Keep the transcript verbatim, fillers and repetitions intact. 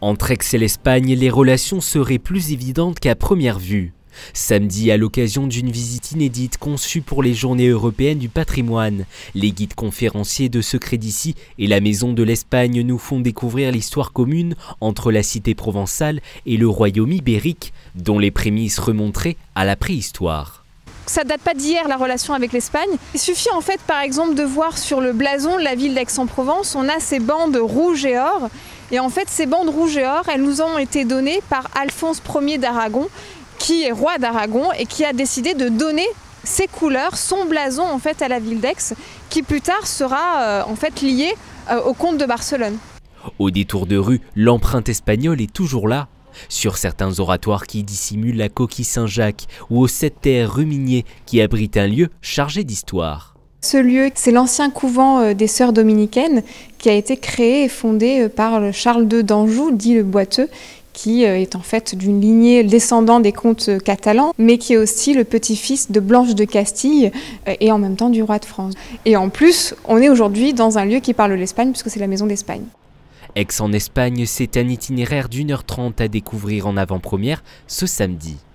Entre Aix et l'Espagne, les relations seraient plus évidentes qu'à première vue. Samedi, à l'occasion d'une visite inédite conçue pour les Journées européennes du patrimoine, les guides conférenciers de Secrets d'ici et la Maison de l'Espagne nous font découvrir l'histoire commune entre la cité provençale et le royaume ibérique, dont les prémices remonteraient à la préhistoire. Ça date pas d'hier la relation avec l'Espagne. Il suffit en fait par exemple de voir sur le blason de la ville d'Aix-en-Provence, on a ces bandes rouges et or. Et en fait ces bandes rouges et or, elles nous ont été données par Alphonse Ier d'Aragon, qui est roi d'Aragon et qui a décidé de donner ses couleurs, son blason en fait à la ville d'Aix, qui plus tard sera euh, en fait liée euh, au comte de Barcelone. Au détour de rue, l'empreinte espagnole est toujours là. Sur certains oratoires qui dissimulent la coquille Saint-Jacques ou aux sept terres Rumigné qui abritent un lieu chargé d'histoire. Ce lieu, c'est l'ancien couvent des Sœurs dominicaines qui a été créé et fondé par Charles deux d'Anjou, dit le Boiteux, qui est en fait d'une lignée descendant des comtes catalans, mais qui est aussi le petit-fils de Blanche de Castille et en même temps du roi de France. Et en plus, on est aujourd'hui dans un lieu qui parle l'Espagne puisque c'est la Maison d'Espagne. Aix en Espagne, c'est un itinéraire d'une heure trente à découvrir en avant-première ce samedi.